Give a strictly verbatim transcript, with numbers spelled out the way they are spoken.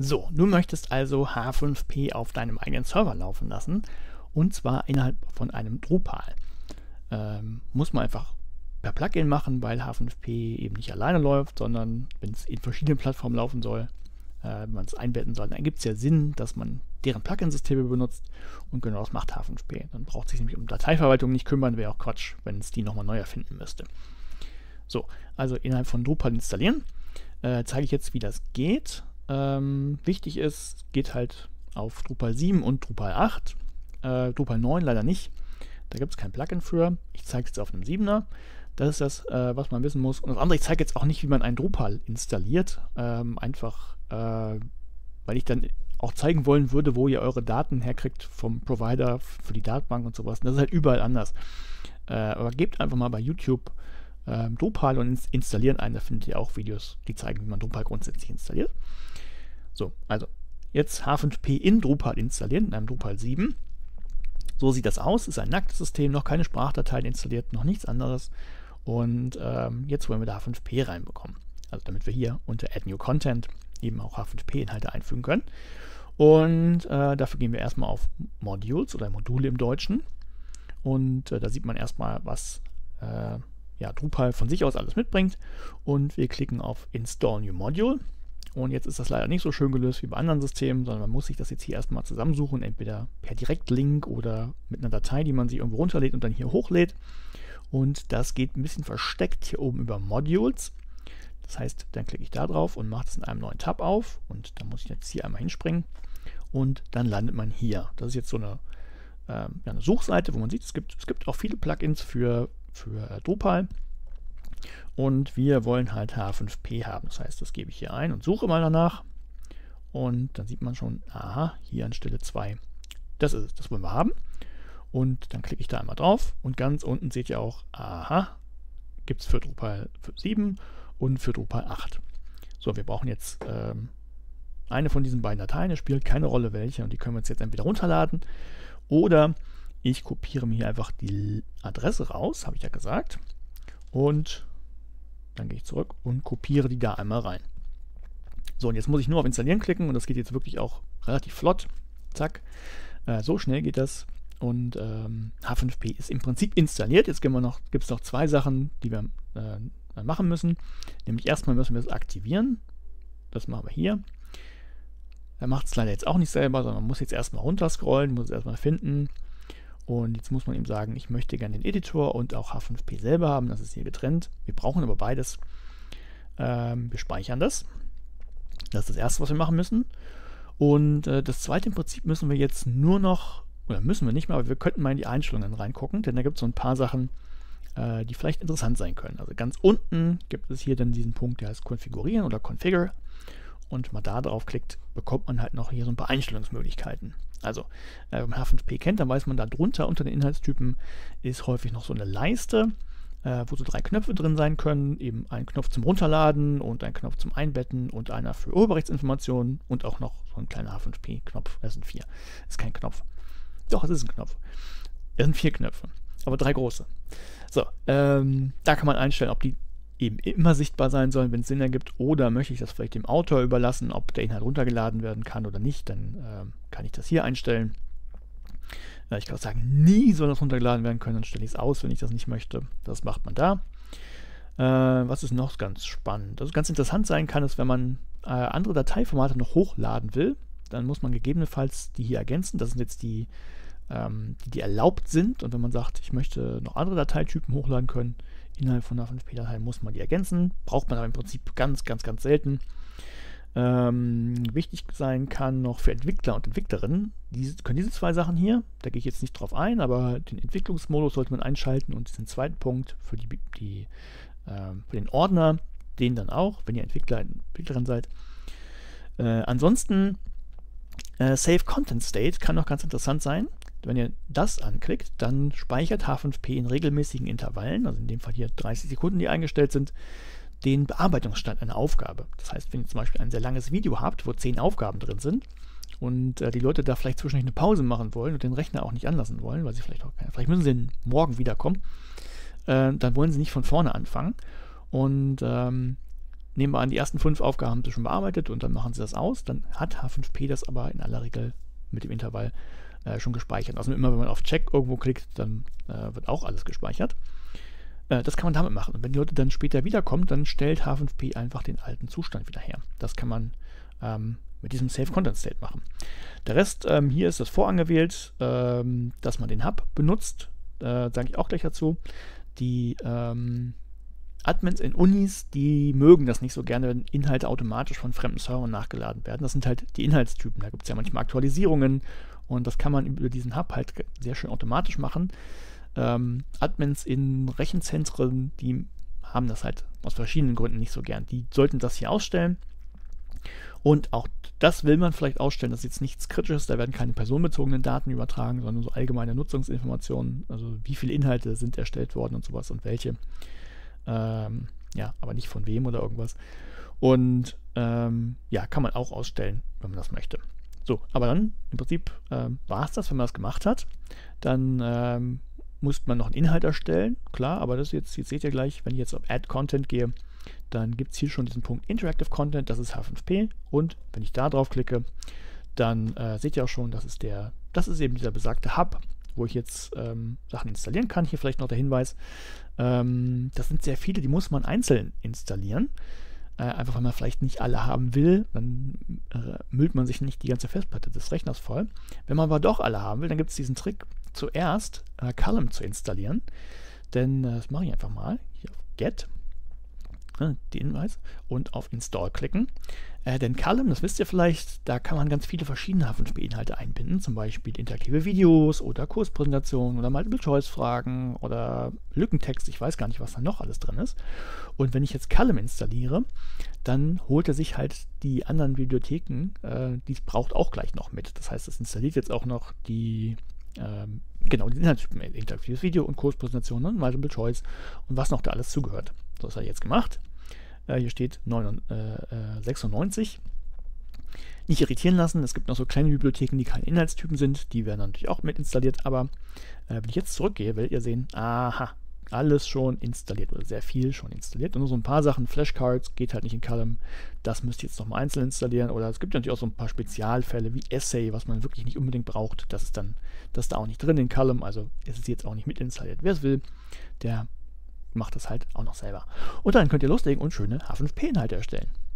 So, du möchtest also H fünf P auf deinem eigenen Server laufen lassen, und zwar innerhalb von einem Drupal. Ähm, muss man einfach per Plugin machen, weil H fünf P eben nicht alleine läuft, sondern wenn es in verschiedenen Plattformen laufen soll, äh, wenn man es einbetten soll, dann gibt es ja Sinn, dass man deren Plugin-Systeme benutzt, und genau das macht H fünf P. Dann braucht sich nämlich um Dateiverwaltung nicht kümmern, wäre auch Quatsch, wenn es die nochmal neu erfinden müsste. So, also innerhalb von Drupal installieren. Äh, zeige ich jetzt, wie das geht. Ähm, wichtig ist, geht halt auf Drupal sieben und Drupal acht. Äh, Drupal neun leider nicht. Da gibt es kein Plugin für. Ich zeige es jetzt auf einem siebener. Das ist das, äh, was man wissen muss. Und das andere, ich zeige jetzt auch nicht, wie man ein Drupal installiert. Ähm, einfach, äh, weil ich dann auch zeigen wollen würde, wo ihr eure Daten herkriegt vom Provider für die Datenbank und sowas. Und das ist halt überall anders. Äh, aber gebt einfach mal bei YouTube äh, Drupal und ins installieren ein. Da findet ihr auch Videos, die zeigen, wie man Drupal grundsätzlich installiert. So, also jetzt H fünf P in Drupal installieren, in einem Drupal sieben. So sieht das aus, ist ein nacktes System, noch keine Sprachdateien installiert, noch nichts anderes. Und ähm, jetzt wollen wir da H fünf P reinbekommen. Also damit wir hier unter Add New Content eben auch H fünf P-Inhalte einfügen können. Und äh, dafür gehen wir erstmal auf Modules oder Module im Deutschen. Und äh, da sieht man erstmal, was äh, ja, Drupal von sich aus alles mitbringt. Und wir klicken auf Install New Module. Und jetzt ist das leider nicht so schön gelöst wie bei anderen Systemen, sondern man muss sich das jetzt hier erstmal zusammensuchen, entweder per Direktlink oder mit einer Datei, die man sich irgendwo runterlädt und dann hier hochlädt. Und das geht ein bisschen versteckt hier oben über Modules. Das heißt, dann klicke ich da drauf und mache das in einem neuen Tab auf. Und dann muss ich jetzt hier einmal hinspringen. Und dann landet man hier. Das ist jetzt so eine, äh, ja, eine Suchseite, wo man sieht, es gibt, es gibt auch viele Plugins für, für äh, Drupal. Und wir wollen halt H fünf P haben. Das heißt, das gebe ich hier ein und suche mal danach. Und dann sieht man schon, aha, hier an Stelle zwei. Das ist es, das wollen wir haben. Und dann klicke ich da einmal drauf. Und ganz unten seht ihr auch, aha, gibt es für Drupal sieben und für Drupal acht. So, wir brauchen jetzt ähm, eine von diesen beiden Dateien. Es spielt keine Rolle welche. Und die können wir uns jetzt entweder runterladen. Oder ich kopiere mir hier einfach die Adresse raus, habe ich ja gesagt. Und dann gehe ich zurück und kopiere die da einmal rein. So, und jetzt muss ich nur auf Installieren klicken und das geht jetzt wirklich auch relativ flott. Zack. Äh, so schnell geht das. Und ähm, H fünf P ist im Prinzip installiert. Jetzt gibt es noch zwei Sachen, die wir äh, machen müssen. Nämlich erstmal müssen wir es aktivieren. Das machen wir hier. Er macht es leider jetzt auch nicht selber, sondern man muss jetzt erstmal runterscrollen, muss es erstmal finden. Und jetzt muss man ihm sagen, ich möchte gerne den Editor und auch H fünf P selber haben. Das ist hier getrennt. Wir brauchen aber beides. Ähm, wir speichern das. Das ist das Erste, was wir machen müssen. Und äh, das Zweite im Prinzip müssen wir jetzt nur noch, oder müssen wir nicht mehr, aber wir könnten mal in die Einstellungen reingucken, denn da gibt es so ein paar Sachen, äh, die vielleicht interessant sein können. Also ganz unten gibt es hier dann diesen Punkt, der heißt Konfigurieren oder Configure. Und wenn man da drauf klickt, bekommt man halt noch hier so ein paar Einstellungsmöglichkeiten. Also, äh, wenn man H fünf P kennt, dann weiß man, da drunter unter den Inhaltstypen ist häufig noch so eine Leiste, äh, wo so drei Knöpfe drin sein können. Eben ein Knopf zum Runterladen und ein Knopf zum Einbetten und einer für Urheberrechtsinformationen und auch noch so ein kleiner H fünf P-Knopf. Das sind vier. Das ist kein Knopf. Doch, es ist ein Knopf. Es sind vier Knöpfe, aber drei große. So, ähm, da kann man einstellen, ob die eben immer sichtbar sein sollen, wenn es Sinn ergibt, oder möchte ich das vielleicht dem Autor überlassen, ob der Inhalt runtergeladen werden kann oder nicht, dann äh, kann ich das hier einstellen. Äh, ich kann auch sagen, nie soll das runtergeladen werden können, dann stelle ich es aus, wenn ich das nicht möchte. Das macht man da. Äh, was ist noch ganz spannend? Also ganz interessant sein kann es, wenn man äh, andere Dateiformate noch hochladen will, dann muss man gegebenenfalls die hier ergänzen. Das sind jetzt die, ähm, die, die erlaubt sind, und wenn man sagt, ich möchte noch andere Dateitypen hochladen können, innerhalb von H fünf P-Dateien, muss man die ergänzen. Braucht man aber im Prinzip ganz, ganz, ganz selten. Ähm, wichtig sein kann noch für Entwickler und Entwicklerinnen, diese, können diese zwei Sachen hier, da gehe ich jetzt nicht drauf ein, aber den Entwicklungsmodus sollte man einschalten und den zweiten Punkt für, die, die, ähm, für den Ordner, den dann auch, wenn ihr Entwickler, Entwicklerin seid. Äh, ansonsten äh, Save Content State kann noch ganz interessant sein. Wenn ihr das anklickt, dann speichert H fünf P in regelmäßigen Intervallen, also in dem Fall hier dreißig Sekunden, die eingestellt sind, den Bearbeitungsstand einer Aufgabe. Das heißt, wenn ihr zum Beispiel ein sehr langes Video habt, wo zehn Aufgaben drin sind und äh, die Leute da vielleicht zwischendurch eine Pause machen wollen und den Rechner auch nicht anlassen wollen, weil sie vielleicht auch keine, vielleicht müssen sie morgen wiederkommen, äh, dann wollen sie nicht von vorne anfangen. Und ähm, nehmen wir an, die ersten fünf Aufgaben haben sie schon bearbeitet und dann machen sie das aus. Dann hat H fünf P das aber in aller Regel mit dem Intervall äh, schon gespeichert. Also immer wenn man auf Check irgendwo klickt, dann äh, wird auch alles gespeichert. Äh, das kann man damit machen. Und wenn die Leute dann später wiederkommen, dann stellt H fünf P einfach den alten Zustand wieder her. Das kann man ähm, mit diesem Save Content State machen. Der Rest, ähm, hier ist das vorangewählt, ähm, dass man den Hub benutzt. Äh, sage ich auch gleich dazu. Die ähm, Admins in Unis, die mögen das nicht so gerne, wenn Inhalte automatisch von fremden Servern nachgeladen werden. Das sind halt die Inhaltstypen. Da gibt es ja manchmal Aktualisierungen und das kann man über diesen Hub halt sehr schön automatisch machen. Ähm, Admins in Rechenzentren, die haben das halt aus verschiedenen Gründen nicht so gern. Die sollten das hier ausstellen. Und auch das will man vielleicht ausstellen. Das ist jetzt nichts Kritisches. Da werden keine personenbezogenen Daten übertragen, sondern so allgemeine Nutzungsinformationen. Also wie viele Inhalte sind erstellt worden und sowas und welche. Ähm, ja, aber nicht von wem oder irgendwas. Und ähm, ja, kann man auch ausstellen, wenn man das möchte. So, aber dann im Prinzip ähm, war es das, wenn man das gemacht hat. Dann ähm, muss man noch einen Inhalt erstellen, klar, aber das jetzt, jetzt seht ihr gleich, wenn ich jetzt auf Add Content gehe, dann gibt es hier schon diesen Punkt Interactive Content, das ist H fünf P. Und wenn ich da drauf klicke, dann äh, seht ihr auch schon, das ist der, das ist eben dieser besagte Hub, wo ich jetzt ähm, Sachen installieren kann. Hier vielleicht noch der Hinweis, ähm, das sind sehr viele, die muss man einzeln installieren. Äh, einfach weil man vielleicht nicht alle haben will, dann äh, müllt man sich nicht die ganze Festplatte des Rechners voll. Wenn man aber doch alle haben will, dann gibt es diesen Trick, zuerst äh, Column zu installieren. Denn äh, das mache ich einfach mal. Hier auf Get, äh, den Hinweis, und auf Install klicken. Äh, denn Column, das wisst ihr vielleicht, da kann man ganz viele verschiedene H fünf P-Inhalte einbinden, zum Beispiel interaktive Videos oder Kurspräsentationen oder Multiple-Choice-Fragen oder Lückentext, ich weiß gar nicht, was da noch alles drin ist. Und wenn ich jetzt Column installiere, dann holt er sich halt die anderen Bibliotheken, äh, die es braucht, auch gleich noch mit. Das heißt, es installiert jetzt auch noch die, ähm, genau, die Inhaltstypen, interaktives Video und Kurspräsentationen, Multiple-Choice und was noch da alles zugehört. So, das hat er jetzt gemacht. Äh, hier steht sechsundneunzig. Nicht irritieren lassen, es gibt noch so kleine Bibliotheken, die keine Inhaltstypen sind, die werden natürlich auch mit installiert, aber äh, wenn ich jetzt zurückgehe, werdet ihr sehen, aha, alles schon installiert oder sehr viel schon installiert. Und nur so ein paar Sachen, Flashcards, geht halt nicht in Column, das müsst ihr jetzt nochmal einzeln installieren. Oder es gibt natürlich auch so ein paar Spezialfälle wie Essay, was man wirklich nicht unbedingt braucht, das ist dann, das ist da auch nicht drin in Column, also ist es jetzt auch nicht mit installiert. Wer es will, der macht das halt auch noch selber. Und dann könnt ihr loslegen und schöne H fünf P-Inhalte erstellen.